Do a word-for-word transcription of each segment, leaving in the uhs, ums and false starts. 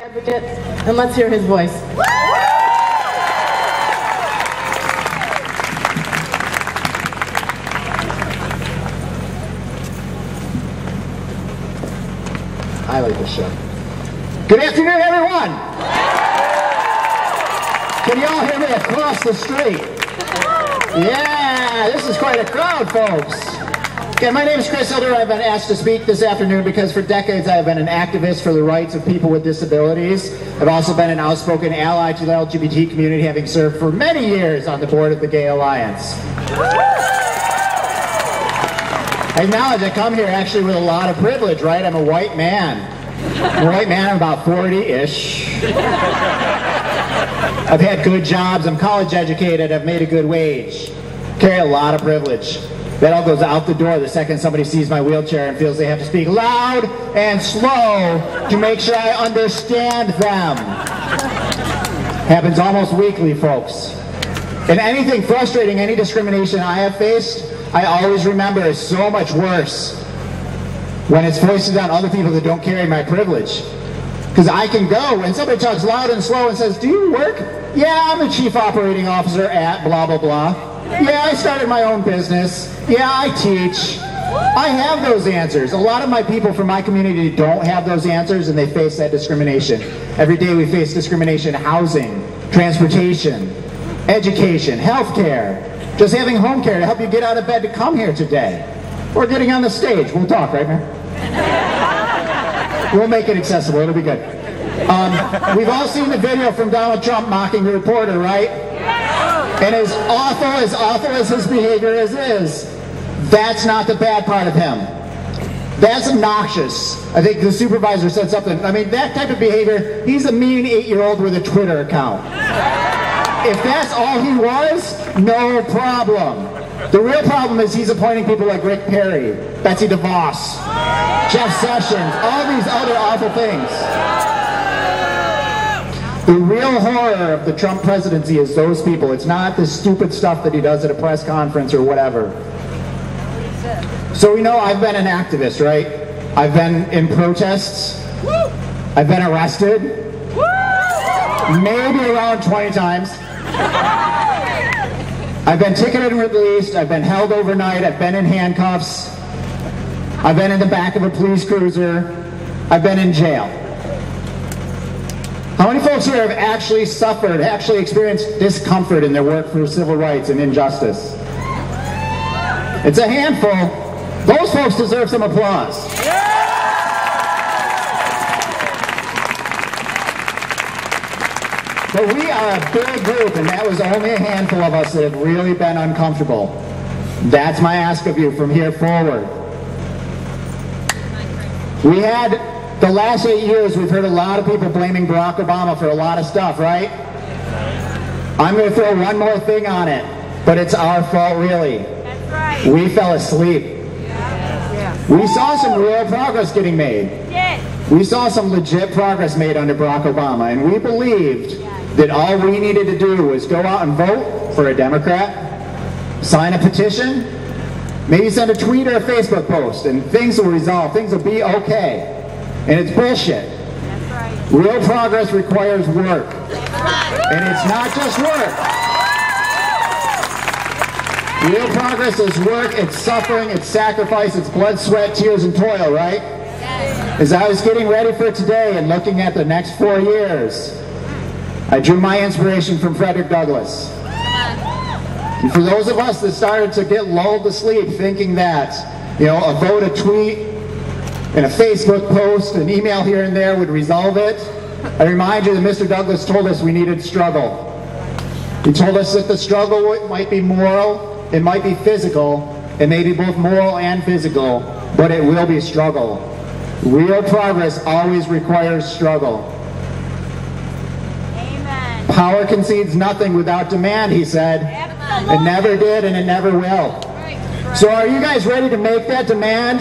Advocate, and let's hear his voice. I like this show. Good afternoon, everyone. Can you all hear me across the street? Yeah, this is quite a crowd, folks. Okay, my name is Chris Hilder. I've been asked to speak this afternoon because for decades I have been an activist for the rights of people with disabilities. I've also been an outspoken ally to the L G B T community, having served for many years on the board of the Gay Alliance. I acknowledge I come here actually with a lot of privilege, right? I'm a white man. I'm a white man, I'm about forty-ish. I've had good jobs, I'm college educated, I've made a good wage. Carry a lot of privilege. That all goes out the door the second somebody sees my wheelchair and feels they have to speak loud and slow to make sure I understand them. Happens almost weekly, folks. And anything frustrating, any discrimination I have faced, I always remember is so much worse when it's foisted on other people that don't carry my privilege. Because I can go and somebody talks loud and slow and says, "Do you work?" "Yeah, I'm the chief operating officer at blah, blah, blah." "Yeah, I started my own business." "Yeah, I teach." I have those answers. A lot of my people from my community don't have those answers, and they face that discrimination. Every day we face discrimination: housing, transportation, education, healthcare, just having home care to help you get out of bed to come here today. Or getting on the stage. We'll talk, right, man? We'll make it accessible. It'll be good. Um, we've all seen the video from Donald Trump mocking the reporter, right? And as awful, as awful as his behavior is, is, that's not the bad part of him. That's obnoxious. I think the supervisor said something. I mean, that type of behavior, he's a mean eight-year-old with a Twitter account. If that's all he was, no problem. The real problem is he's appointing people like Rick Perry, Betsy DeVos, Jeff Sessions, all these other awful things. The real horror of the Trump presidency is those people. It's not the stupid stuff that he does at a press conference or whatever. So we know I've been an activist, right? I've been in protests. I've been arrested. Maybe around twenty times. I've been ticketed and released. I've been held overnight. I've been in handcuffs. I've been in the back of a police cruiser. I've been in jail. How many folks here have actually suffered, actually experienced discomfort in their work for civil rights and injustice? It's a handful. Those folks deserve some applause. But we are a big group, and that was only a handful of us that have really been uncomfortable. That's my ask of you from here forward. We had, the last eight years, we've heard a lot of people blaming Barack Obama for a lot of stuff, right? I'm going to throw one more thing on it, but it's our fault, really. That's right. We fell asleep. Yeah. We saw some real progress getting made. Yes. We saw some legit progress made under Barack Obama, and we believed that all we needed to do was go out and vote for a Democrat, sign a petition, maybe send a tweet or a Facebook post, and things will resolve, things will be okay. And it's bullshit. That's right. Real progress requires work. That's right. And it's not just work. Real progress is work, it's suffering, it's sacrifice, it's blood, sweat, tears, and toil, right? Yes. As I was getting ready for today and looking at the next four years, I drew my inspiration from Frederick Douglass. And for those of us that started to get lulled to sleep thinking that, you know, a vote, a tweet, and a Facebook post, an email here and there would resolve it, I remind you that Mister Douglass told us we needed struggle. He told us that the struggle might be moral, it might be physical, it may be both moral and physical, but it will be struggle. Real progress always requires struggle. Amen. Power concedes nothing without demand, he said. Absolutely. It never did and it never will. Right. So are you guys ready to make that demand?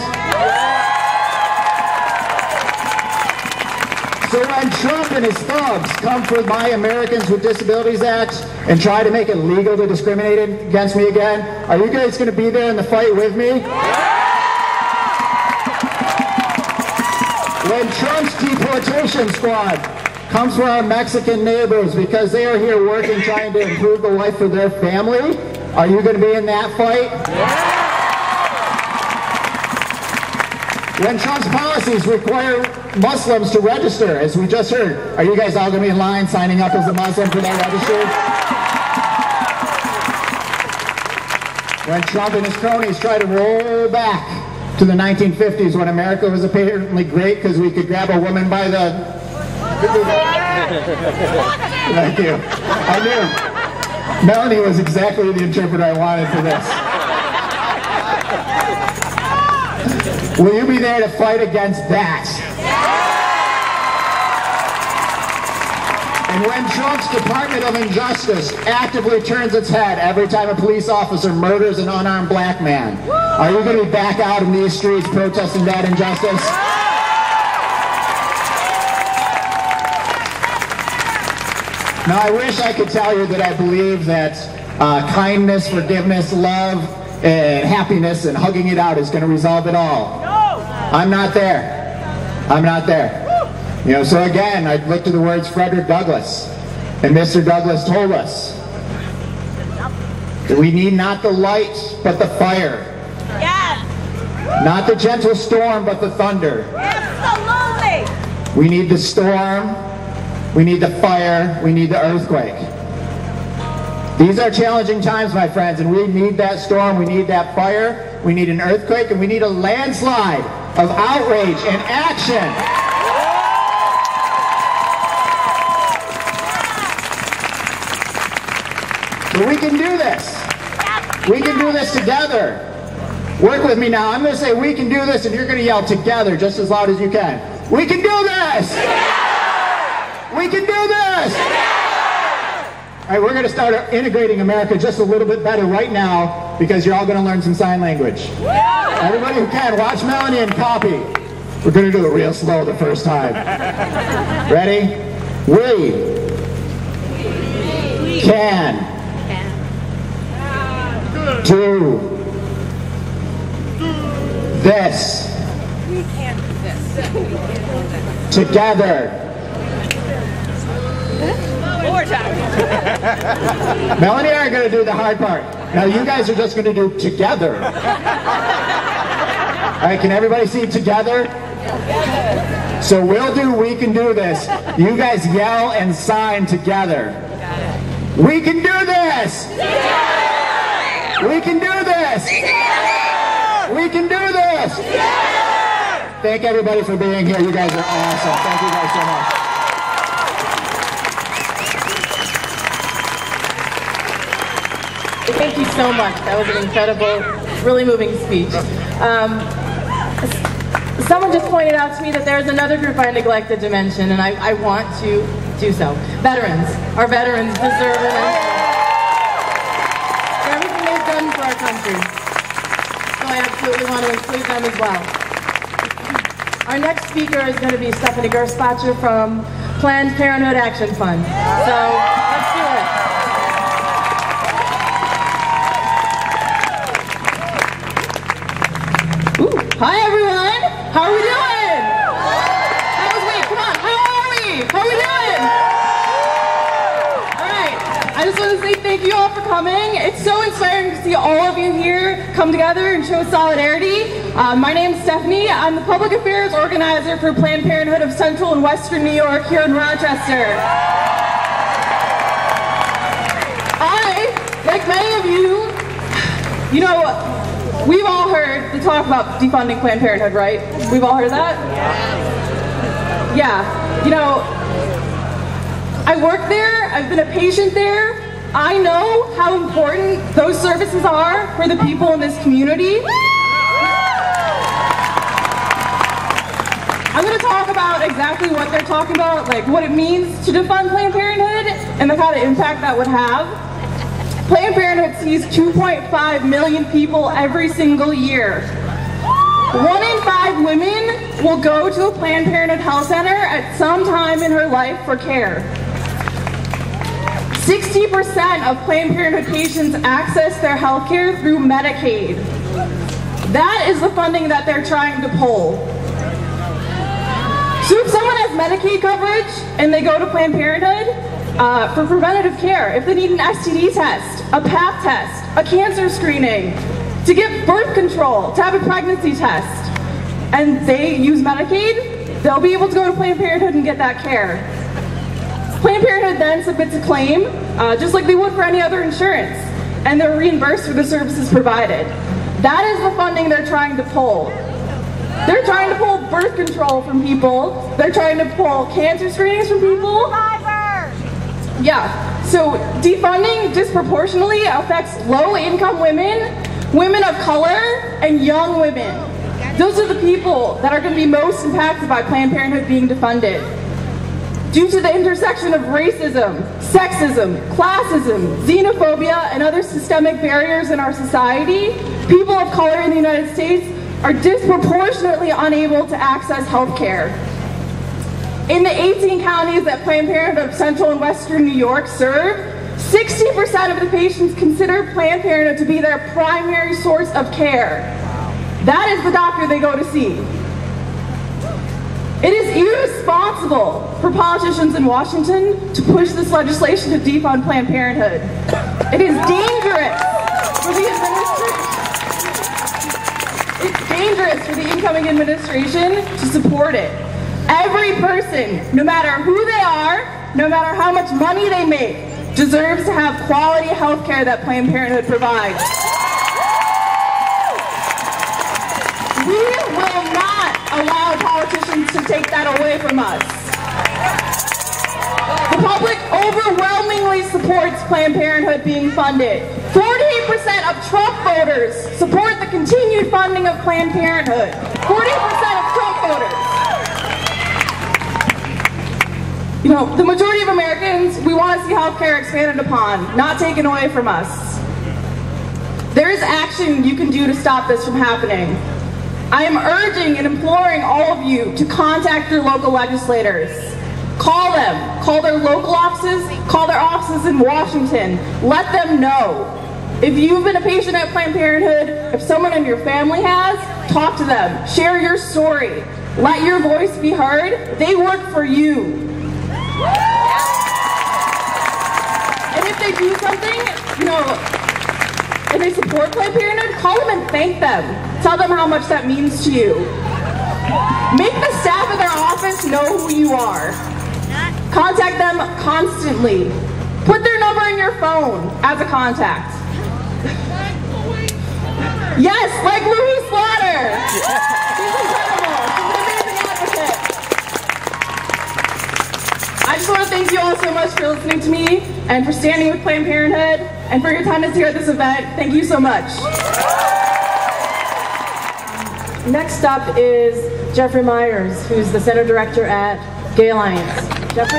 So when Trump and his thugs come for my Americans with Disabilities Act and try to make it legal to discriminate against me again, are you guys going to be there in the fight with me? When Trump's deportation squad comes from our Mexican neighbors because they are here working, trying to improve the life for their family. Are you going to be in that fight? When Trump's policies require Muslims to register, as we just heard, are you guys all going to be in line signing up as a Muslim for that register? When Trump and his cronies try to roll back to the nineteen fifties when America was apparently great because we could grab a woman by the... Thank you. I knew. Melanie was exactly the interpreter I wanted for this. Will you be there to fight against that? And when Trump's Department of Injustice actively turns its head every time a police officer murders an unarmed black man, are you going to be back out in these streets protesting that injustice? Now, I wish I could tell you that I believe that uh, kindness, forgiveness, love, and happiness and hugging it out is going to resolve it all. I'm not there. I'm not there. You know, so again, I look to the words Frederick Douglass. And Mister Douglass told us that we need not the light, but the fire. Yes. Not the gentle storm, but the thunder. Absolutely. We need the storm. We need the fire. We need the earthquake. These are challenging times, my friends, and we need that storm. We need that fire. We need an earthquake, and we need a landslide of outrage and action. But we can do this. We can do this together. Work with me now. I'm going to say we can do this, and you're going to yell together just as loud as you can. We can do this! We can do this! All right, we're going to start integrating America just a little bit better right now because you're all going to learn some sign language. Everybody who can, watch Melanie and copy. We're going to do it real slow the first time. Ready? We can do this together. Melanie and I are going to do the hard part. Now you guys are just going to do together. All right, can everybody see together? So we'll do we can do this. You guys yell and sign together. We can do this! We can do this! We can do this! Thank everybody for being here. You guys are awesome. Thank you guys so much. Thank you so much. That was an incredible, really moving speech. Um, someone just pointed out to me that there's another group I neglected to mention, and I, I want to do so. Veterans. Our veterans deserve a mention for everything they've done for our country. So I absolutely want to include them as well. Our next speaker is going to be Stephanie Gerspacher from Planned Parenthood Action Fund. So let's do it. Ooh, hi everyone! How are we doing? That was wait, come on, how are we? How are we doing? Alright, I just want to say thank you all for coming. It's so inspiring to see all of you here come together and show solidarity. Uh, my name's Stephanie. I'm the public affairs organizer for Planned Parenthood of Central and Western New York here in Rochester. I, like many of you, you know, we've all heard the talk about defunding Planned Parenthood, right? We've all heard that? Yeah. You know, I work there. I've been a patient there. I know how important those services are for the people in this community. I'm going to talk about exactly what they're talking about, like what it means to defund Planned Parenthood and the kind of impact that would have. Planned Parenthood sees two point five million people every single year. One in five women will go to a Planned Parenthood health center at some time in her life for care. sixty percent of Planned Parenthood patients access their health care through Medicaid. That is the funding that they're trying to pull. So if someone has Medicaid coverage and they go to Planned Parenthood uh, for preventative care, if they need an S T D test, a pap test, a cancer screening, to get birth control, to have a pregnancy test, and they use Medicaid, they'll be able to go to Planned Parenthood and get that care. Planned Parenthood then submits a claim, uh, just like they would for any other insurance, and they're reimbursed for the services provided. That is the funding they're trying to pull. They're trying to pull birth control from people. They're trying to pull cancer screenings from people. Yeah, so defunding disproportionately affects low-income women, women of color, and young women. Those are the people that are going to be most impacted by Planned Parenthood being defunded. Due to the intersection of racism, sexism, classism, xenophobia, and other systemic barriers in our society, people of color in the United States are disproportionately unable to access health care. In the eighteen counties that Planned Parenthood of Central and Western New York serve, sixty percent of the patients consider Planned Parenthood to be their primary source of care. That is the doctor they go to see. It is irresponsible for politicians in Washington to push this legislation to defund Planned Parenthood. It is dangerous for the administration. It's dangerous for the incoming administration to support it. Every person, no matter who they are, no matter how much money they make, deserves to have quality health care that Planned Parenthood provides. We will not allow politicians to take that away from us. The public overwhelmingly supports Planned Parenthood being funded. forty-eight percent of Trump voters support the continued funding of Planned Parenthood. forty percent of Trump voters. You know, the majority of Americans, we want to see health care expanded upon, not taken away from us. There is action you can do to stop this from happening. I am urging and imploring all of you to contact your local legislators. Call them, call their local offices, call their offices in Washington. Let them know. If you've been a patient at Planned Parenthood, if someone in your family has, talk to them. Share your story. Let your voice be heard. They work for you. And if they do something, you know, and they support Planned Parenthood, call them and thank them. Tell them how much that means to you. Make the staff of their office know who you are. Contact them constantly. Put their number in your phone as a contact. Yes, like Louis Slaughter. She's incredible. She's an amazing advocate. I just want to thank you all so much for listening to me and for standing with Planned Parenthood and for your attendance here at this event. Thank you so much. Next up is Jeffrey Myers, who's the Center Director at Gay Alliance. Jeffrey?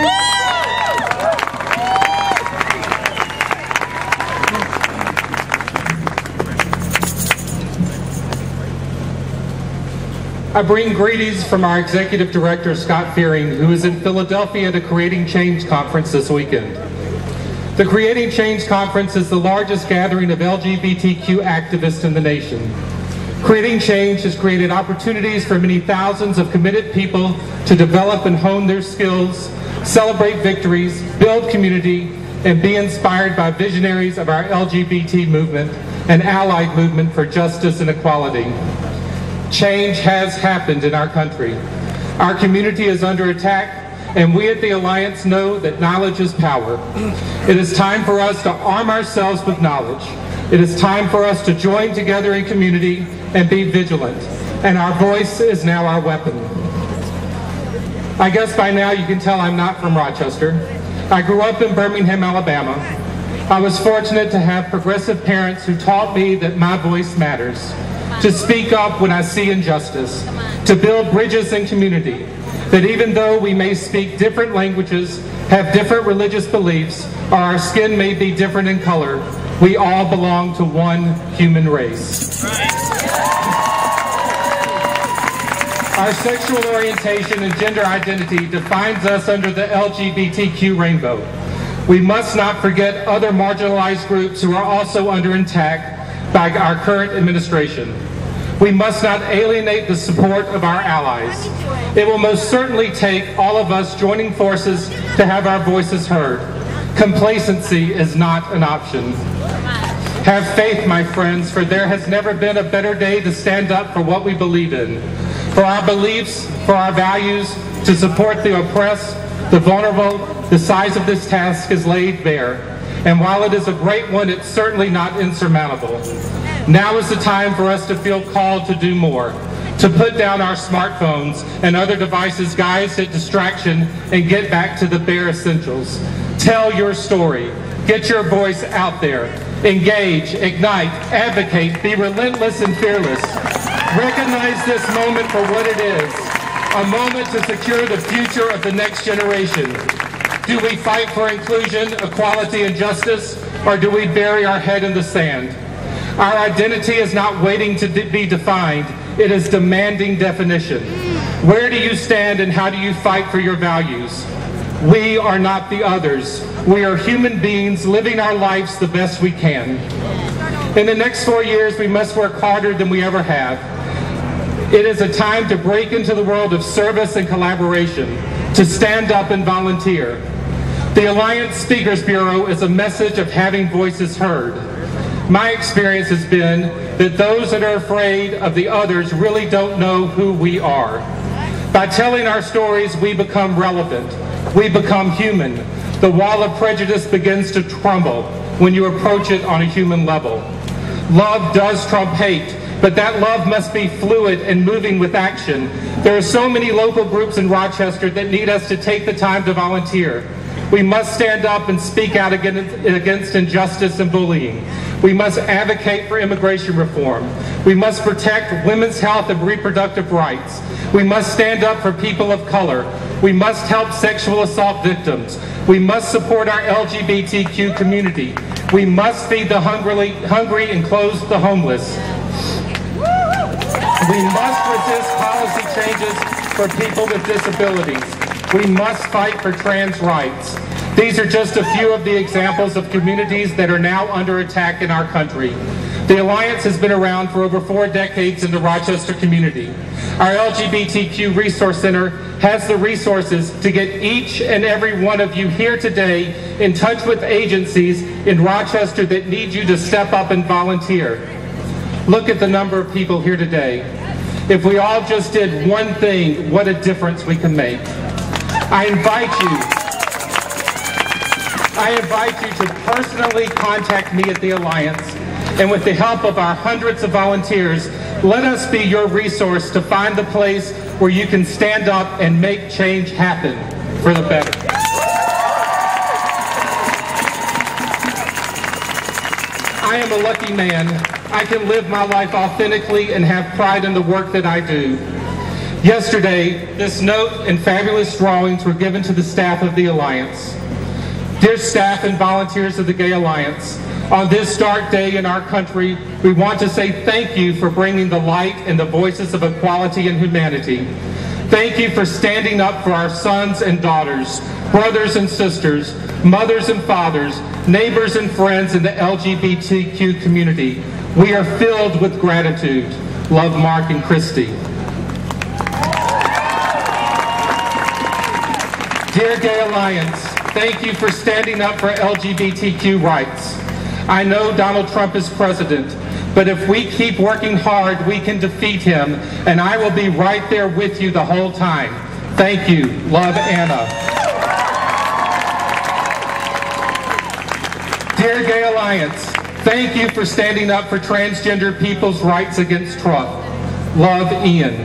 I bring greetings from our Executive Director, Scott Fearing, who is in Philadelphia at a Creating Change conference this weekend. The Creating Change conference is the largest gathering of L G B T Q activists in the nation. Creating Change has created opportunities for many thousands of committed people to develop and hone their skills, celebrate victories, build community, and be inspired by visionaries of our L G B T movement and allied movement for justice and equality. Change has happened in our country. Our community is under attack, and we at the Alliance know that knowledge is power. It is time for us to arm ourselves with knowledge. It is time for us to join together in community and be vigilant. And our voice is now our weapon. I guess by now you can tell I'm not from Rochester. I grew up in Birmingham, Alabama. I was fortunate to have progressive parents who taught me that my voice matters, to speak up when I see injustice, to build bridges in community, that even though we may speak different languages, have different religious beliefs, or our skin may be different in color, we all belong to one human race. Our sexual orientation and gender identity defines us under the L G B T Q rainbow. We must not forget other marginalized groups who are also under attack by our current administration. We must not alienate the support of our allies. It will most certainly take all of us joining forces to have our voices heard. Complacency is not an option. Have faith, my friends, for there has never been a better day to stand up for what we believe in, for our beliefs, for our values, to support the oppressed, the vulnerable. The size of this task is laid bare, and while it is a great one, it's certainly not insurmountable. Now is the time for us to feel called to do more, to put down our smartphones and other devices guised at distraction and get back to the bare essentials. Tell your story. Get your voice out there. Engage, ignite, advocate, be relentless and fearless. Recognize this moment for what it is, a moment to secure the future of the next generation. Do we fight for inclusion, equality, and justice, or do we bury our head in the sand? Our identity is not waiting to be defined, it is demanding definition. Where do you stand and how do you fight for your values? We are not the others. We are human beings living our lives the best we can. In the next four years, we must work harder than we ever have. It is a time to break into the world of service and collaboration, to stand up and volunteer. The Alliance Speakers Bureau is a message of having voices heard. My experience has been that those that are afraid of the others really don't know who we are. By telling our stories, we become relevant. We become human. The wall of prejudice begins to crumble when you approach it on a human level. Love does trump hate, but that love must be fluid and moving with action. There are so many local groups in Rochester that need us to take the time to volunteer. We must stand up and speak out against injustice and bullying. We must advocate for immigration reform. We must protect women's health and reproductive rights. We must stand up for people of color. We must help sexual assault victims. We must support our L G B T Q community. We must feed the hungry, hungry and clothe the homeless. We must resist policy changes for people with disabilities. We must fight for trans rights. These are just a few of the examples of communities that are now under attack in our country. The Alliance has been around for over four decades in the Rochester community. Our L G B T Q Resource Center has the resources to get each and every one of you here today in touch with agencies in Rochester that need you to step up and volunteer. Look at the number of people here today. If we all just did one thing, what a difference we can make. I invite you, I invite you to personally contact me at the Alliance, and with the help of our hundreds of volunteers, let us be your resource to find the place where you can stand up and make change happen for the better. I am a lucky man. I can live my life authentically and have pride in the work that I do. Yesterday, this note and fabulous drawings were given to the staff of the Alliance. Dear staff and volunteers of the Gay Alliance, on this dark day in our country, we want to say thank you for bringing the light and the voices of equality and humanity. Thank you for standing up for our sons and daughters, brothers and sisters, mothers and fathers, neighbors and friends in the L G B T Q community. We are filled with gratitude. Love, Mark and Christy. Dear Gay Alliance, thank you for standing up for L G B T Q rights. I know Donald Trump is president, but if we keep working hard, we can defeat him, and I will be right there with you the whole time. Thank you. Love, Anna. Dear Gay Alliance, thank you for standing up for transgender people's rights against Trump. Love, Ian.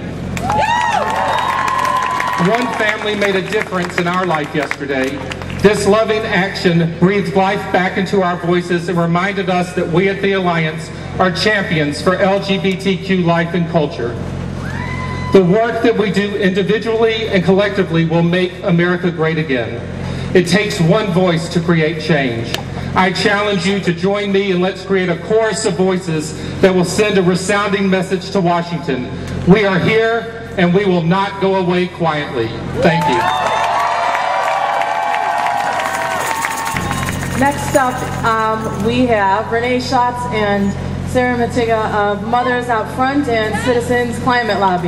One family made a difference in our life yesterday. This loving action breathed life back into our voices and reminded us that we at the Alliance are champions for L G B T Q life and culture. The work that we do individually and collectively will make America great again. It takes one voice to create change. I challenge you to join me and let's create a chorus of voices that will send a resounding message to Washington. We are here and we will not go away quietly. Thank you. Next up, um, we have Renee Schatz and Sarah Matiga of Mothers Out Front and Citizens Climate Lobby.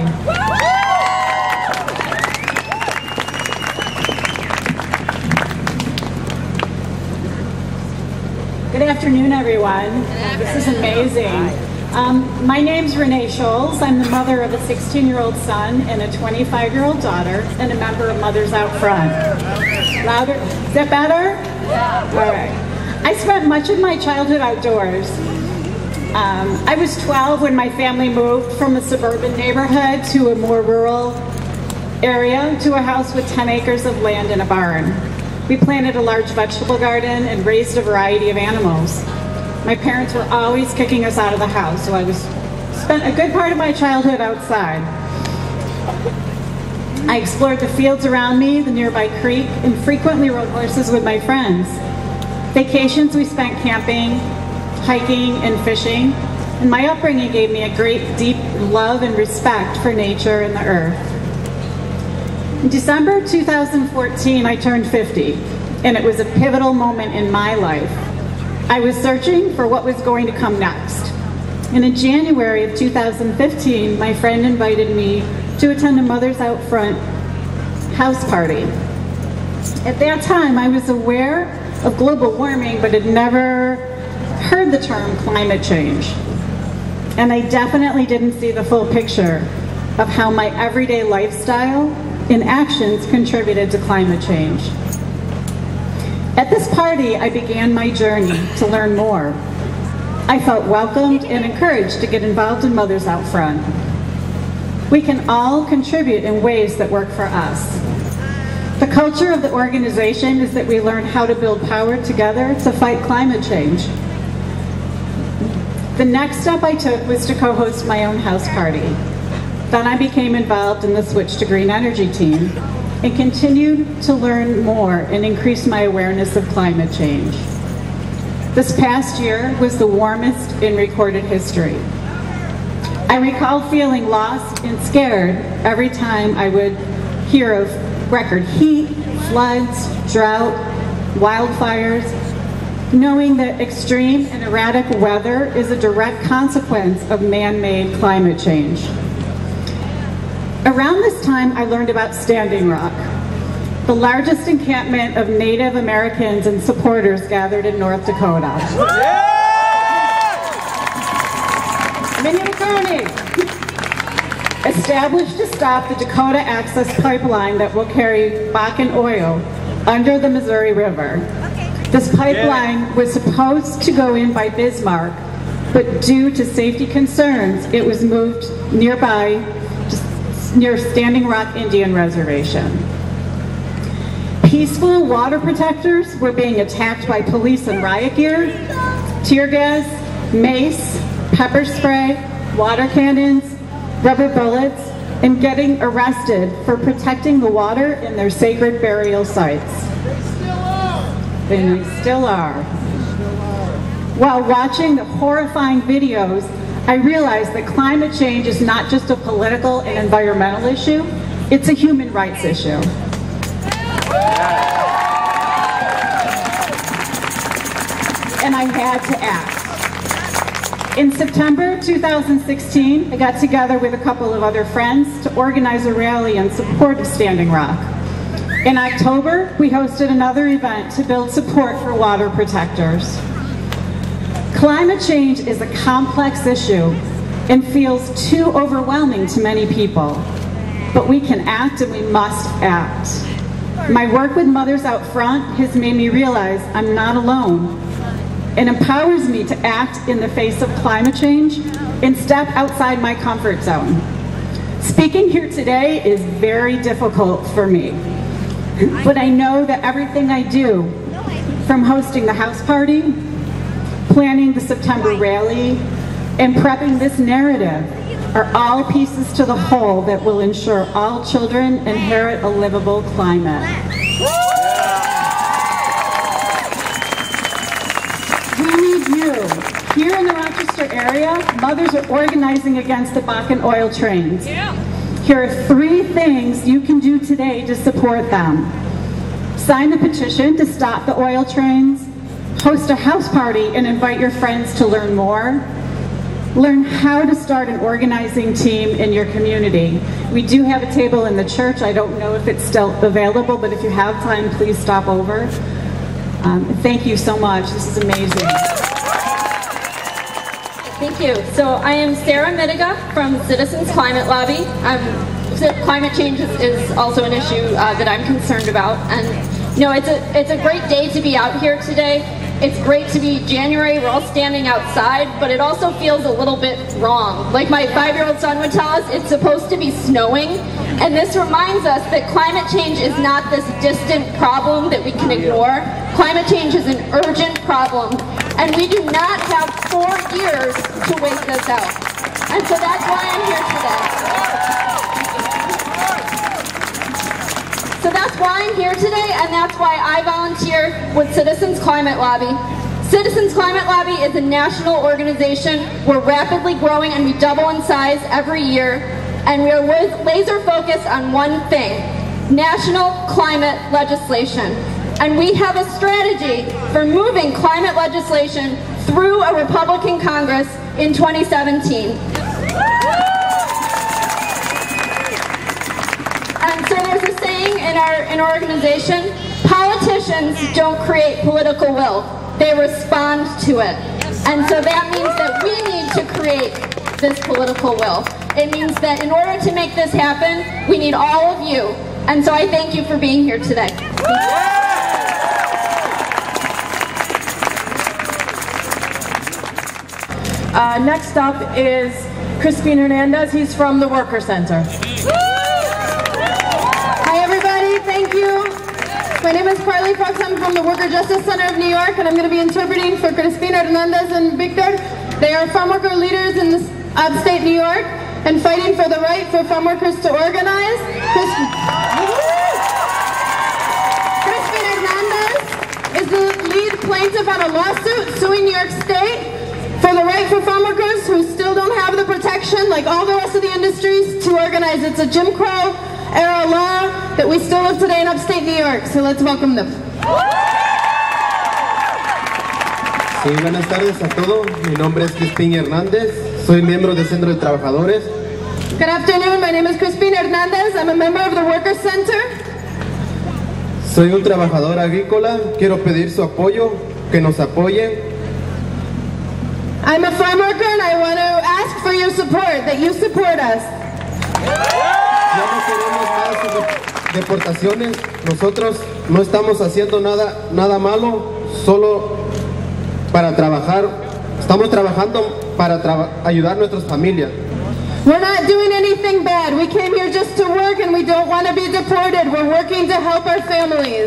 Good afternoon, everyone. This is amazing. Um, my name's Renee Scholes. I'm the mother of a sixteen-year-old son and a twenty-five-year-old daughter, and a member of Mothers Out Front. Louder? Is that better? Yeah. All right. I spent much of my childhood outdoors. Um, I was twelve when my family moved from a suburban neighborhood to a more rural area to a house with ten acres of land and a barn. We planted a large vegetable garden and raised a variety of animals. My parents were always kicking us out of the house, so I was spent a good part of my childhood outside. I explored the fields around me, the nearby creek, and frequently rode horses with my friends. Vacations we spent camping, hiking, and fishing, and my upbringing gave me a great deep love and respect for nature and the earth. In December two thousand fourteen, I turned fifty, and it was a pivotal moment in my life. I was searching for what was going to come next. And in January of two thousand fifteen, my friend invited me to attend a Mothers Out Front house party. At that time, I was aware of global warming, but had never heard the term climate change. And I definitely didn't see the full picture of how my everyday lifestyle and actions contributed to climate change. At this party, I began my journey to learn more. I felt welcomed and encouraged to get involved in Mothers Out Front. We can all contribute in ways that work for us. The culture of the organization is that we learn how to build power together to fight climate change. The next step I took was to co-host my own house party. Then I became involved in the Switch to Green Energy team and continued to learn more and increase my awareness of climate change. This past year was the warmest in recorded history. I recall feeling lost and scared every time I would hear of record heat, floods, drought, wildfires, knowing that extreme and erratic weather is a direct consequence of man-made climate change. Around this time, I learned about Standing Rock, the largest encampment of Native Americans and supporters gathered in North Dakota. Minnie McCartney! Established to stop the Dakota Access Pipeline that will carry Bakken oil under the Missouri River. This pipeline was supposed to go in by Bismarck, but due to safety concerns, it was moved nearby near Standing Rock Indian Reservation. Peaceful water protectors were being attacked by police in riot gear, tear gas, mace, pepper spray, water cannons, rubber bullets, and getting arrested for protecting the water in their sacred burial sites. And they still are. While watching the horrifying videos, I realized that climate change is not just a political and environmental issue, it's a human rights issue. And I had to act. In September two thousand sixteen, I got together with a couple of other friends to organize a rally in support of Standing Rock. In October, we hosted another event to build support for water protectors. Climate change is a complex issue and feels too overwhelming to many people, but we can act and we must act. My work with Mothers Out Front has made me realize I'm not alone and empowers me to act in the face of climate change and step outside my comfort zone. Speaking here today is very difficult for me, but I know that everything I do, from hosting the house party, planning the September rally, and prepping this narrative are all pieces to the whole that will ensure all children inherit a livable climate. We need you. Here in the Rochester area, mothers are organizing against the Bakken oil trains. Here are three things you can do today to support them. Sign the petition to stop the oil trains, host a house party and invite your friends to learn more, Learn how to start an organizing team in your community. We do have a table in the church. I don't know if it's still available, but if you have time, please stop over. Um, thank you so much. This is amazing. Thank you. So I am Sarah Mittiga from Citizens Climate Lobby. Um, climate change is, is also an issue uh, that I'm concerned about. And you know, it's a, it's a great day to be out here today. It's great to be January, we're all standing outside, but it also feels a little bit wrong. Like my five-year-old son would tell us, it's supposed to be snowing, and this reminds us that climate change is not this distant problem that we can ignore. Climate change is an urgent problem, and we do not have four years to wait this out. And so that's why I'm here today. So that's why I'm here today, and that's why I volunteer with Citizens Climate Lobby. Citizens Climate Lobby is a national organization. We're rapidly growing and we double in size every year, and we are laser focused on one thing: national climate legislation. And we have a strategy for moving climate legislation through a Republican Congress in twenty seventeen. And so there's a saying in our, in our organization: politicians don't create political will, they respond to it. And so that means that we need to create this political will. It means that in order to make this happen, we need all of you. And so I thank you for being here today. Uh, next up is Crispin Hernandez. He's from the Worker Center. Thank you. My name is Carly Fox. I'm from the Worker Justice Center of New York, and I'm going to be interpreting for Crispin Hernandez and Victor. They are farm worker leaders in this upstate New York and fighting for the right for farm workers to organize. Crispin Hernandez is the lead plaintiff on a lawsuit suing New York State for the right for farm workers who still don't have the protection, like all the rest of the industries, to organize. It's a Jim Crow era law that we still live today in upstate New York, so let's welcome them. Sí, buenas tardes a todos. Mi nombre es Crispin Hernández. Soy miembro del Centro de Trabajadores. Good afternoon. My name is Crispin Hernandez. I'm a member of the Worker Center. Soy un trabajador agrícola. Quiero pedir su apoyo, que nos apoyen. I'm a farm worker and I want to ask for your support, that you support us. Ya no queremos más deportaciones. Nosotros no estamos haciendo nada, nada malo, solo para trabajar. Estamos trabajando para traba ayudar a nuestras familias. We're not doing anything bad. We came here just to work and we don't want to be deported. We're working to help our families.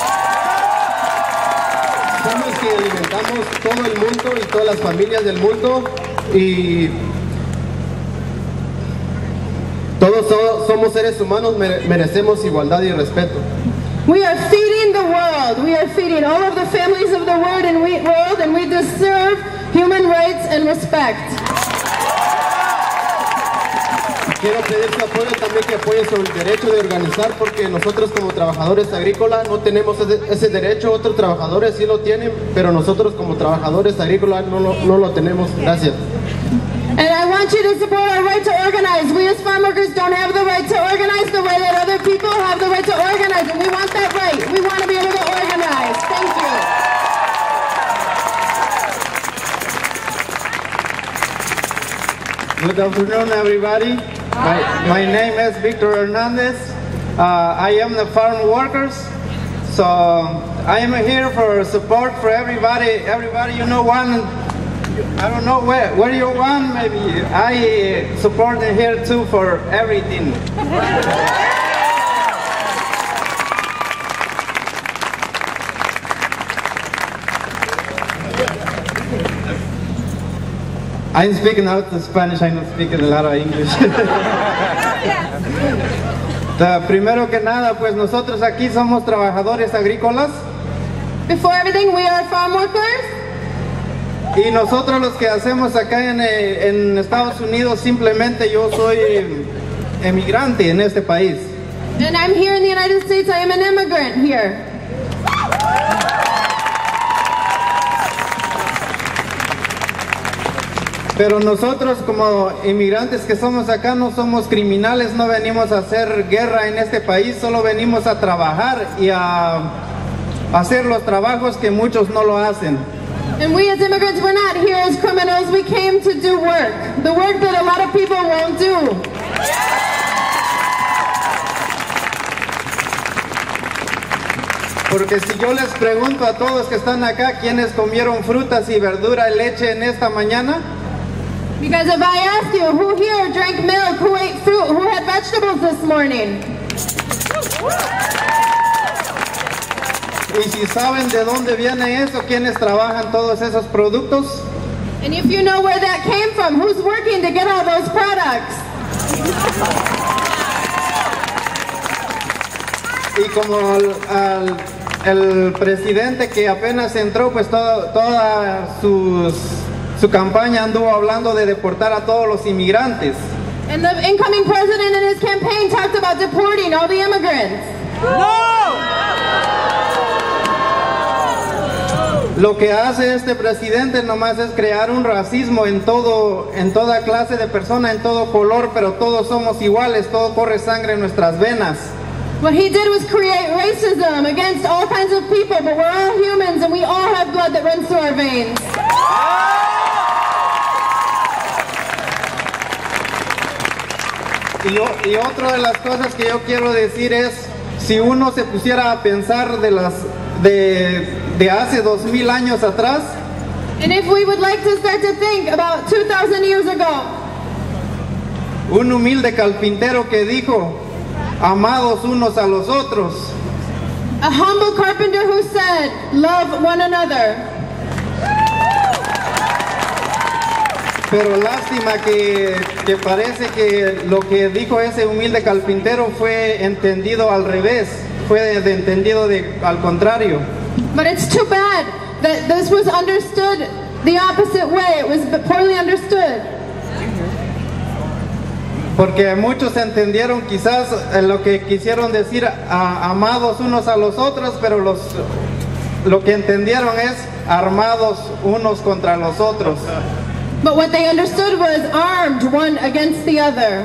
Somos que alimentamos todo el mundo y todas las familias del mundo, y todos so somos seres humanos, merecemos igualdad y respeto. We are feeding the world. We are feeding all of the families of the world, and we, world, and we deserve human rights and respect. Quiero pedir su apoyo también, que apoye sobre el derecho de organizar, porque nosotros como trabajadores agrícolas no tenemos ese, ese derecho. Otros trabajadores sí lo tienen, pero nosotros como trabajadores agrícolas no lo, no lo tenemos. Gracias. And I want you to support our right to organize. We as farm workers don't have the right to organize the way that other people have the right to organize, and we want that right. We want to be able to organize. Thank you. Good afternoon, everybody. My, my name is Victor Hernandez. Uh, I am the farm workers. So I am here for support for everybody. Everybody, you know, one. I don't know where, where you want, maybe I support in here too for everything. I'm speaking out the Spanish, I'm not speaking a lot of English. The primero que nada, pues nosotros aquí somos trabajadores agrícolas. Before everything, we are farm workers. Y nosotros los que hacemos acá en, en Estados Unidos, simplemente yo soy emigrante en este país. And I'm here in the United States, I am an immigrant here. Pero nosotros como inmigrantes que somos acá no somos criminales, no venimos a hacer guerra en este país, solo venimos a trabajar y a hacer los trabajos que muchos no lo hacen. And we as immigrants, we're not here as criminals, we came to do work. The work that a lot of people won't do. Porque si yo les pregunto a todos que están acá, ¿quiénes comieron frutas y verdura y leche en esta mañana? Because if I ask you, who here drank milk, who ate fruit, who had vegetables this morning? Y si saben de dónde viene eso, ¿quiénes trabajan todos esos productos? And if you know where that came from, who's working to get all those products? Y como al, al, el presidente que apenas entró, pues todo, toda sus, su campaña anduvo hablando de deportar a todos los inmigrantes. And the incoming president in his campaign talked about deporting all the immigrants. Lo que hace este presidente nomás es crear un racismo en todo, en toda clase de persona, en todo color, pero todos somos iguales, todo corre sangre en nuestras venas. What he did was create racism against all kinds of people, but we're all humans and we all have blood that runs through our veins. Y, y otra de las cosas que yo quiero decir es, si uno se pusiera a pensar de las de, de hace dos mil años atrás, and if we would like to start to think about two thousand years ago, un humilde carpintero que dijo, amados unos a los otros. A humble carpenter who said, love one another. Pero lástima que, que parece que lo que dijo ese humilde carpintero fue entendido al revés, fue de, de entendido de, al contrario. But it's too bad that this was understood the opposite way. It was poorly understood. Porque muchos entendieron quizás lo que quisieron decir, a, amados unos a los otros, pero los, lo que entendieron es armados unos contra los otros. But what they understood was armed one against the other.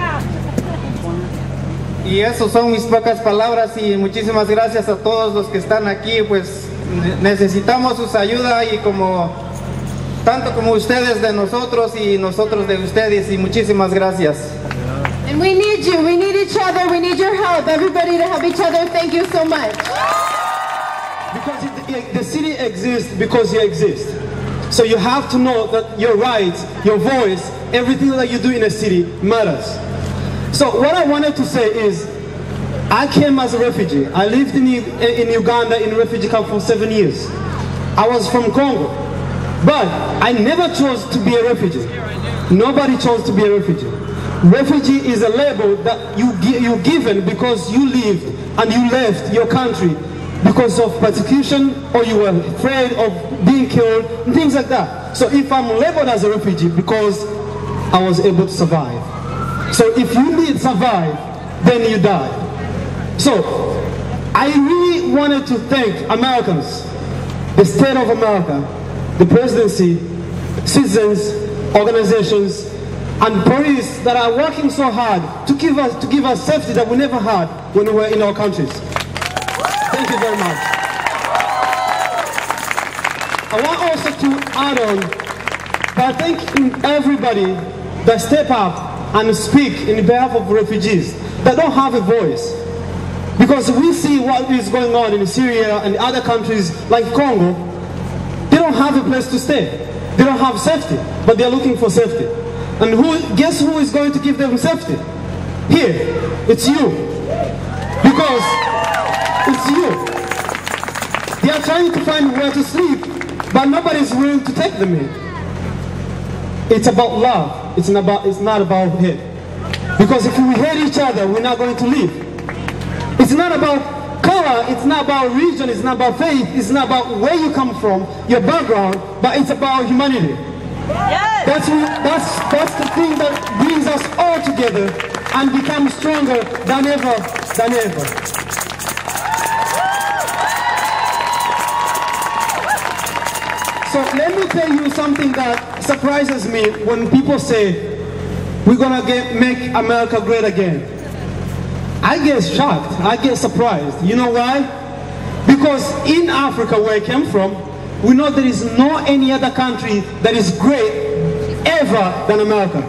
Y eso son mis pocas palabras y muchísimas gracias a todos los que están aquí, pues necesitamos sus ayuda y como tanto como ustedes de nosotros y nosotros de ustedes y muchísimas gracias. And we need you, we need each other, we need your help, everybody to help each other. Thank you so much. Because it, the city exists because you exist. So you have to know that your rights, your voice, everything that you do in a city matters. So what I wanted to say is, I came as a refugee. I lived in, in Uganda in a refugee camp for seven years. I was from Congo. But I never chose to be a refugee. Nobody chose to be a refugee. Refugee is a label that you, you're given because you lived and you left your country because of persecution or you were afraid of being killed, and things like that. So if I'm labeled as a refugee because I was able to survive. So if you did survive, then you died. So I really wanted to thank Americans, the state of America, the presidency, citizens, organizations, and police that are working so hard to give us to give us safety that we never had when we were in our countries. Thank you very much. I want also to add on by thanking everybody that step up and speak in behalf of refugees that don't have a voice. Because we see what is going on in Syria and other countries like Congo. They don't have a place to stay. They don't have safety, but they're looking for safety. And who, guess who is going to give them safety? Here, it's you. Because it's you. They are trying to find where to sleep, but nobody is willing to take them here. It's about love. It's not about, it's not about hate. Because if we hate each other, we're not going to live. It's not about color, it's not about religion, it's not about faith, it's not about where you come from, your background, but it's about humanity. Yes. That's, that's, that's the thing that brings us all together and becomes stronger than ever, than ever. So let me tell you something that surprises me when people say, we're gonna get, make America great again. I get shocked, I get surprised. You know why? Because in Africa, where I came from, we know there is no any other country that is great ever than America.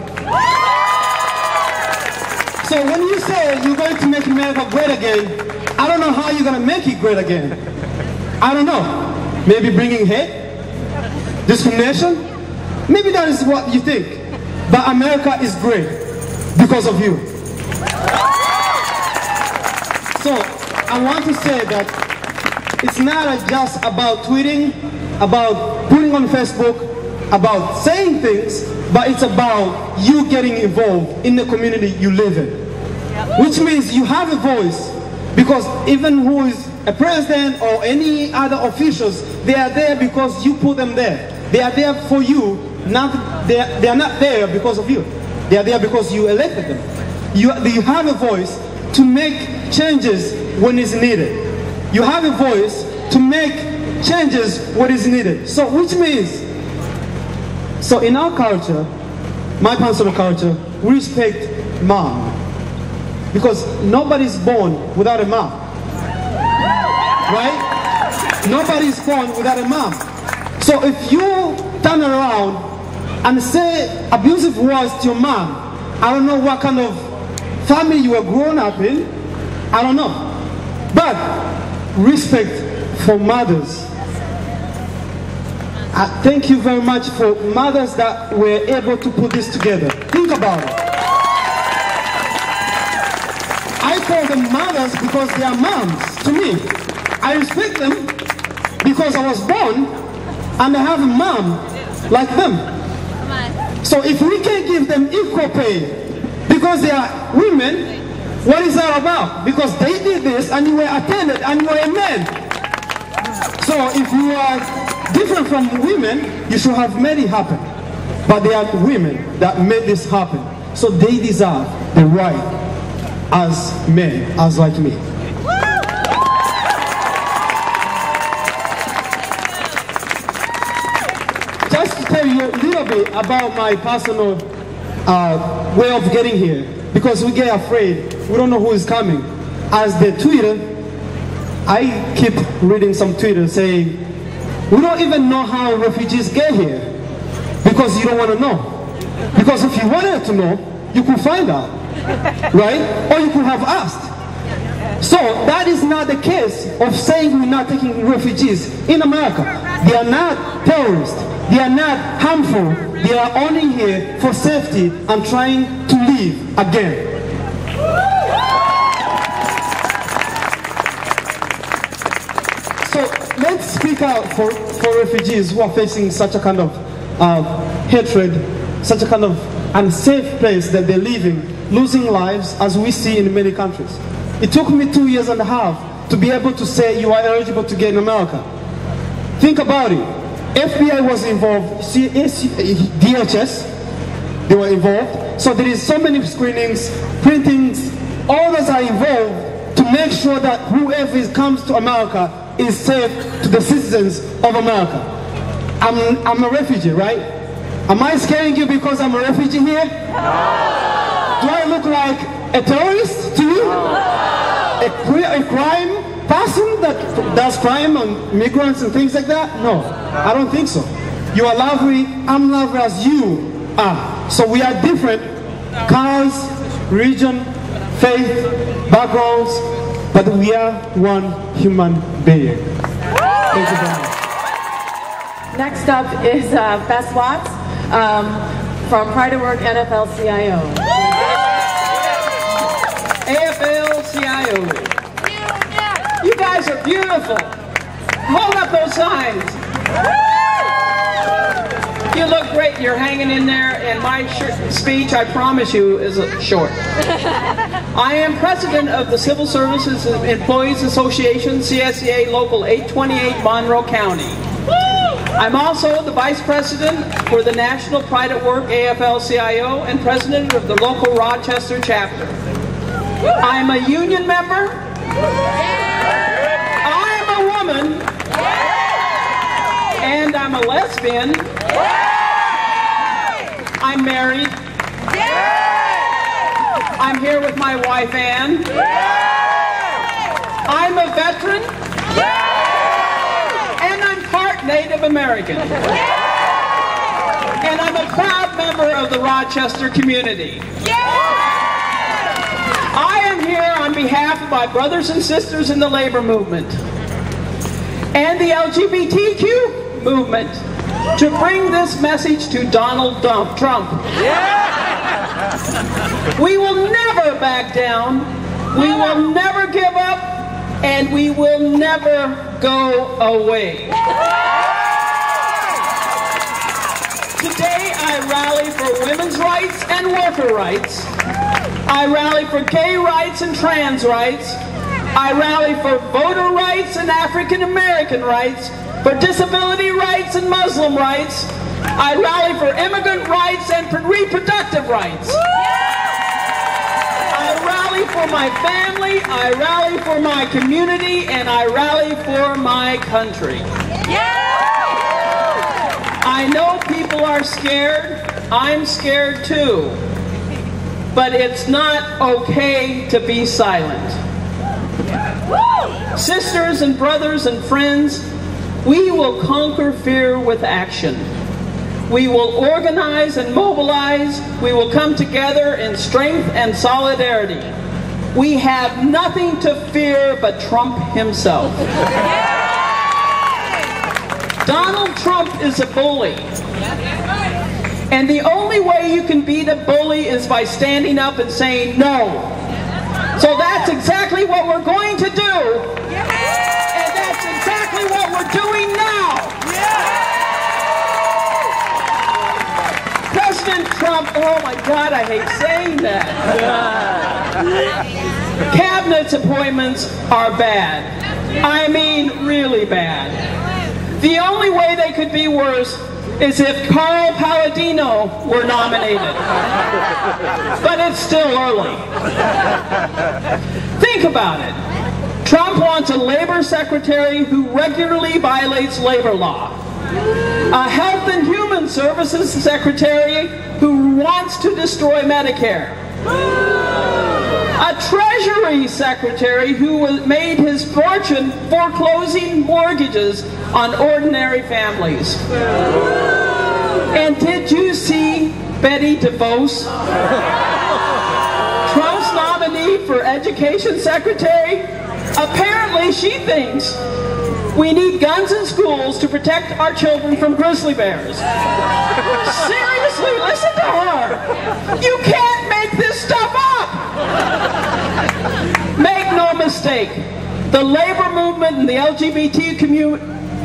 So when you say you're going to make America great again, I don't know how you're going to make it great again. I don't know. Maybe bringing hate? Discrimination? Maybe that is what you think. But America is great because of you. So I want to say that it's not just about tweeting, about putting on Facebook, about saying things, but it's about you getting involved in the community you live in. Which means you have a voice, because even who is a president or any other officials, they are there because you put them there. They are there for you, not, they, are, they are not there because of you. They are there because you elected them. You, you have a voice to make changes when it's needed. You have a voice to make changes when it's needed. So which means, so in our culture, my personal culture, we respect mom. Because nobody's born without a mom. Right? Nobody's born without a mom. So if you turn around and say abusive words to your mom, I don't know what kind of family you were grown up in, I don't know. But respect for mothers. I thank you very much for mothers that were able to put this together. Think about it. I call them mothers because they are moms to me. I respect them because I was born and I have a mom like them. So if we can give them equal pay because they are women, what is that about? Because they did this and you were attended and you were a man. So if you are different from women, you should have made it happen. But they are women that made this happen. So they deserve the right as men, as like me. Just to tell you a little bit about my personal uh, way of getting here, because we get afraid, we don't know who is coming. As the Twitter, I keep reading some Twitter saying, we don't even know how refugees get here, because you don't want to know. Because if you wanted to know, you could find out, right? Or you could have asked. So that is not the case of saying we're not taking refugees in America. They are not terrorists. They are not harmful. They are only here for safety and trying to live again. So let's speak out for, for refugees who are facing such a kind of uh, hatred, such a kind of unsafe place that they're living, losing lives as we see in many countries. It took me two years and a half to be able to say you are eligible to get in America. Think about it. F B I was involved, D H S, they were involved. So there is so many screenings, printings, all those are involved to make sure that whoever comes to America is safe to the citizens of America. I'm, I'm a refugee, right? Am I scaring you because I'm a refugee here? No. Do I look like a terrorist to you? No. A, a crime person that does crime on migrants and things like that? No, I don't think so. You are lovely, I'm lovely as you are. So we are different, colors, religion, faith, backgrounds, but we are one human being. Thank you very much. Next up is uh, Bess Watts um, from Pride at Work N F L C I O. A F L C I O. You guys are beautiful. Hold up those signs. You look great. You're hanging in there, and my speech, I promise you, is short. I am president of the Civil Services Employees Association, C S E A Local eight twenty-eight, Monroe County. I'm also the vice president for the National Pride at Work A F L C I O and president of the local Rochester chapter. I'm a union member. I am a woman. And I'm a lesbian. been. I'm married. I'm here with my wife, Ann. I'm a veteran. And I'm part Native American. And I'm a proud member of the Rochester community. I am here on behalf of my brothers and sisters in the labor movement and the L G B T Q movement to bring this message to Donald Trump. We will never back down, we will never give up, and we will never go away. Today I rally for women's rights and worker rights. I rally for gay rights and trans rights. I rally for voter rights and African American rights, for disability rights and Muslim rights. I rally for immigrant rights and for reproductive rights. I rally for my family, I rally for my community, and I rally for my country. I know people are scared. I'm scared too. But it's not okay to be silent. Sisters and brothers and friends, we will conquer fear with action. We will organize and mobilize. We will come together in strength and solidarity. We have nothing to fear but Trump himself. Donald Trump is a bully. And the only way you can beat a bully is by standing up and saying no. So that's exactly what we're going to do. And that's exactly what we're doing now. President Trump, oh my God, I hate saying that. Cabinet appointments are bad. I mean, really bad. The only way they could be worse is if Carl Palladino were nominated. But it's still early. Think about it. Trump wants a labor secretary who regularly violates labor law. A health and human services secretary who wants to destroy Medicare. A treasury secretary who made his fortune foreclosing mortgages on ordinary families. And did you see Betty DeVos, Trump's nominee for education secretary? Apparently she thinks we need guns in schools to protect our children from grizzly bears. Seriously, listen to her. You can't make this stuff up. Make no mistake, the labor movement and the L G B T Q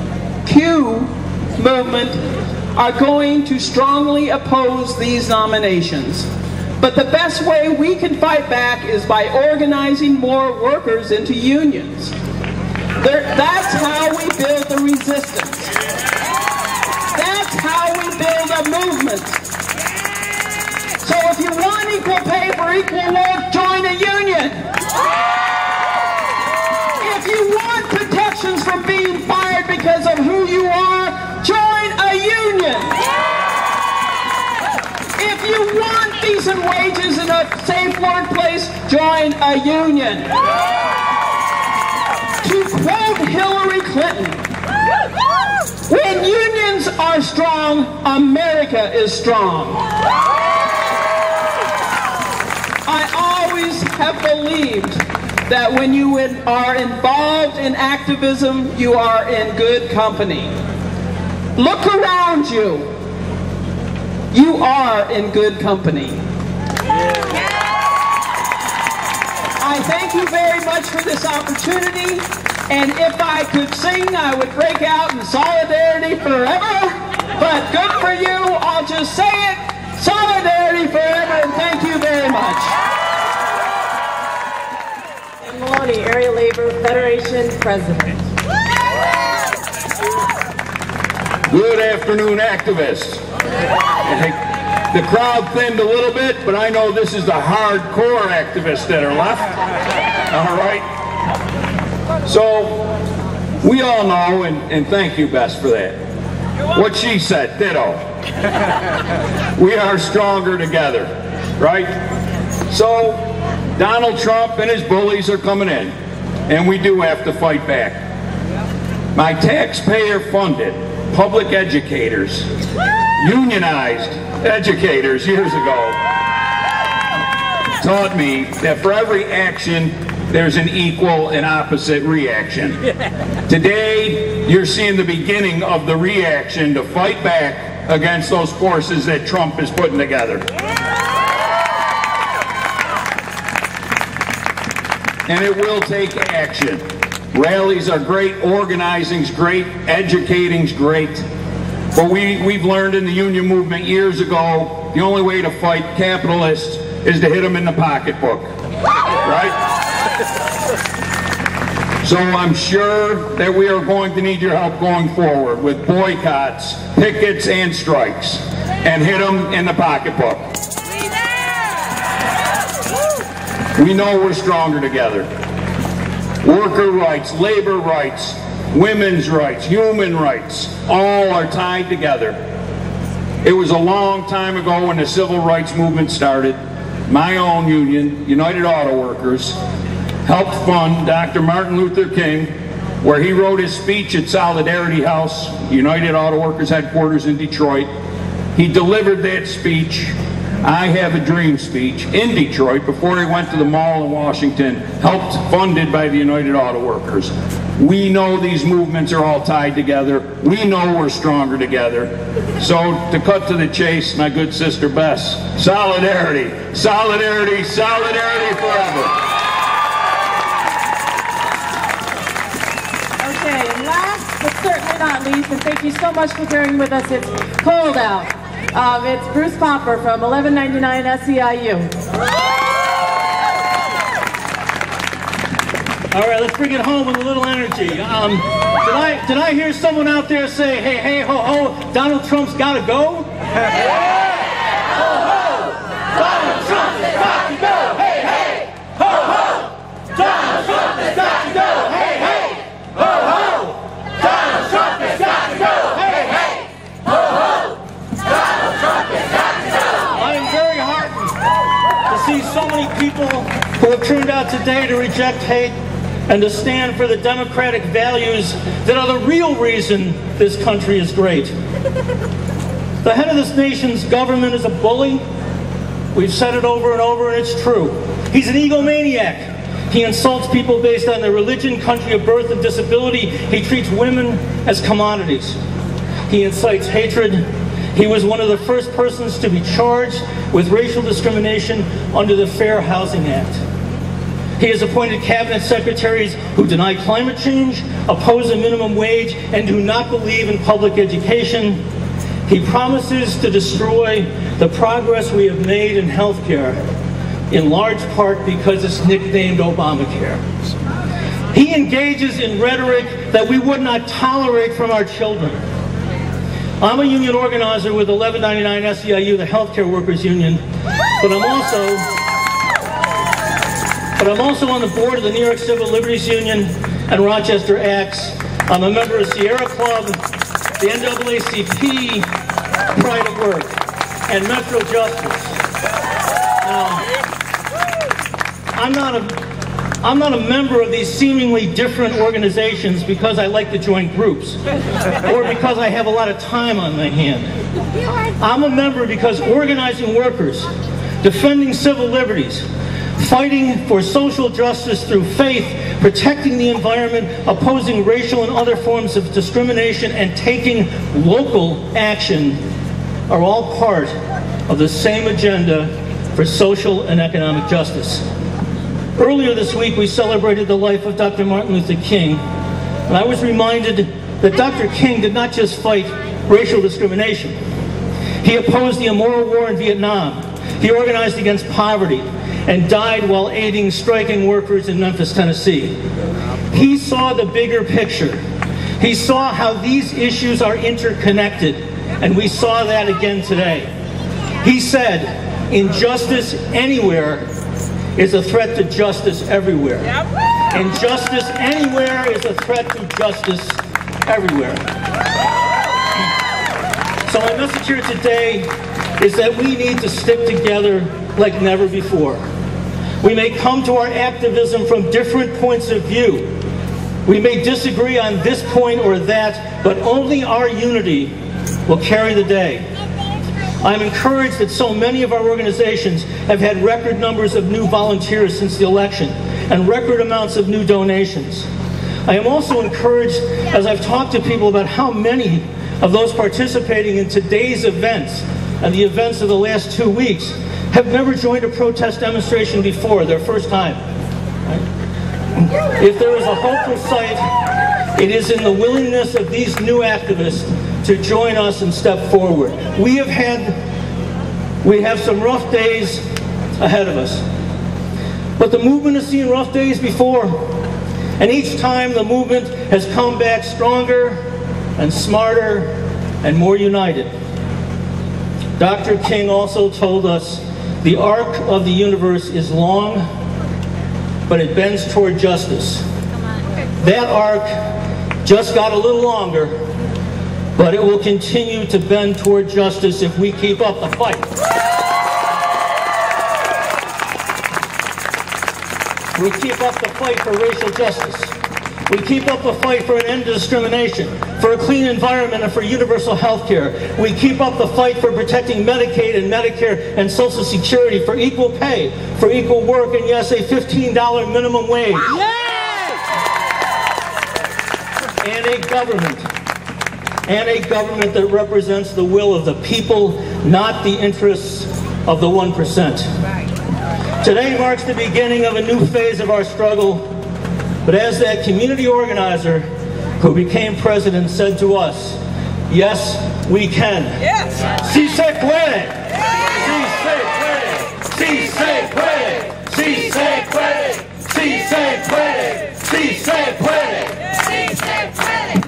movement are going to strongly oppose these nominations. But the best way we can fight back is by organizing more workers into unions. There, that's how we build the resistance. That's how we build a movement. So if you want equal pay for equal work, join a union. If you want protections from being fired because of who you are, join a union. If you want decent wages in a safe workplace, join a union. To quote Hillary Clinton, when unions are strong, America is strong. I always have believed that when you are involved in activism, you are in good company. Look around you. You are in good company. I thank you very much for this opportunity, and if I could sing, I would break out in solidarity forever, but good for you, I'll just say it, solidarity forever, and thank you very much. And Maloney, Area Labor Federation President. Good afternoon, activists. The crowd thinned a little bit, but I know this is the hardcore activists that are left. All right. So we all know, and, and thank you, Bess, for that. What she said, ditto. We are stronger together, right? So, Donald Trump and his bullies are coming in, and we do have to fight back. My taxpayer-funded public educators, unionized educators years ago, taught me that for every action, there's an equal and opposite reaction. Today, you're seeing the beginning of the reaction to fight back against those forces that Trump is putting together. And it will take action. Rallies are great, organizing's great, educating's great. But we, we've learned in the union movement years ago, the only way to fight capitalists is to hit them in the pocketbook, right? So I'm sure that we are going to need your help going forward with boycotts, pickets, and strikes, and hit them in the pocketbook. We know we're stronger together. Worker rights, labor rights, women's rights, human rights, all are tied together. It was a long time ago when the civil rights movement started. My own union, United Auto Workers, helped fund Doctor Martin Luther King, where he wrote his speech at Solidarity House, United Auto Workers headquarters in Detroit. He delivered that speech, I Have a Dream speech, in Detroit before he went to the mall in Washington, helped funded by the United Auto Workers. We know these movements are all tied together. We know we're stronger together. So to cut to the chase, my good sister Bess, solidarity, solidarity, solidarity forever. Okay, and last but certainly not least, and thank you so much for bearing with us, it's cold out. Um, it's Bruce Popper from eleven ninety-nine S E I U. All right, let's bring it home with a little energy. Um, did I did I hear someone out there say, hey, hey, ho, ho, Donald Trump's got to go? Hey, ho, ho, Donald Trump has got to go. Hey, hey, ho, ho, Donald Trump has got to go. Hey, hey, ho, ho, Donald Trump has got to go. Hey, hey, ho, ho, Donald Trump has got to go. I am very heartened to see so many people who have turned out today to reject hate and to stand for the democratic values that are the real reason this country is great. The head of this nation's government is a bully. We've said it over and over, and it's true. He's an egomaniac. He insults people based on their religion, country of birth, and disability. He treats women as commodities. He incites hatred. He was one of the first persons to be charged with racial discrimination under the Fair Housing Act. He has appointed cabinet secretaries who deny climate change, oppose a minimum wage, and do not believe in public education. He promises to destroy the progress we have made in health care, in large part because it's nicknamed Obamacare. He engages in rhetoric that we would not tolerate from our children. I'm a union organizer with eleven ninety-nine S E I U, the healthcare workers union, but I'm also But I'm also on the board of the New York Civil Liberties Union and Rochester Acts. I'm a member of Sierra Club, the N double A C P, Pride at Work, and Metro Justice. Now, I'm not a I'm not a member of these seemingly different organizations because I like to join groups or because I have a lot of time on my hand. I'm a member because organizing workers, defending civil liberties, fighting for social justice through faith, protecting the environment, opposing racial and other forms of discrimination, and taking local action are all part of the same agenda for social and economic justice. Earlier this week, we celebrated the life of Doctor Martin Luther King, and I was reminded that Doctor King did not just fight racial discrimination. He opposed the immoral war in Vietnam. He organized against poverty and died while aiding striking workers in Memphis, Tennessee. He saw the bigger picture. He saw how these issues are interconnected, and we saw that again today. He said, injustice anywhere is a threat to justice everywhere. Injustice anywhere is a threat to justice everywhere. So my message here today is that we need to stick together like never before. We may come to our activism from different points of view. We may disagree on this point or that, but only our unity will carry the day. I'm encouraged that so many of our organizations have had record numbers of new volunteers since the election and record amounts of new donations. I am also encouraged as I've talked to people about how many of those participating in today's events and the events of the last two weeks have never joined a protest demonstration before, their first time. Right? If there is a hopeful sight, it is in the willingness of these new activists to join us and step forward. We have had, we have some rough days ahead of us. But the movement has seen rough days before, and each time the movement has come back stronger and smarter and more united. Doctor King also told us the arc of the universe is long, but it bends toward justice. That arc just got a little longer, but it will continue to bend toward justice if we keep up the fight. We keep up the fight for racial justice. We keep up the fight for an end to discrimination, for a clean environment, and for universal health care. We keep up the fight for protecting Medicaid and Medicare and Social Security, for equal pay, for equal work, and yes, a fifteen dollar minimum wage. Yes! And a government. And a government that represents the will of the people, not the interests of the one percent. Today marks the beginning of a new phase of our struggle, but as that community organizer who became president said to us, yes, we can. Yes. Si se puede. Si se puede. Si se puede. Si se puede. Si se puede. Si se puede. Si se puede.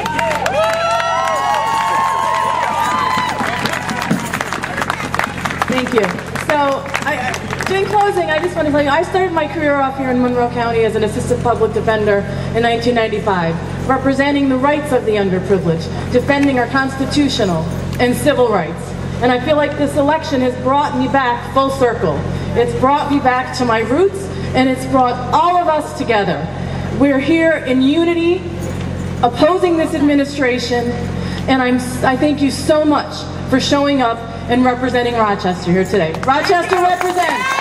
Thank you. So, I, I, in closing, I just want to tell you, I started my career off here in Monroe County as an assistant public defender in nineteen ninety-five, representing the rights of the underprivileged, defending our constitutional and civil rights. And I feel like this election has brought me back full circle. It's brought me back to my roots, and it's brought all of us together. We're here in unity, opposing this administration, and I'm, I thank you so much for showing up and representing Rochester here today. Rochester represents.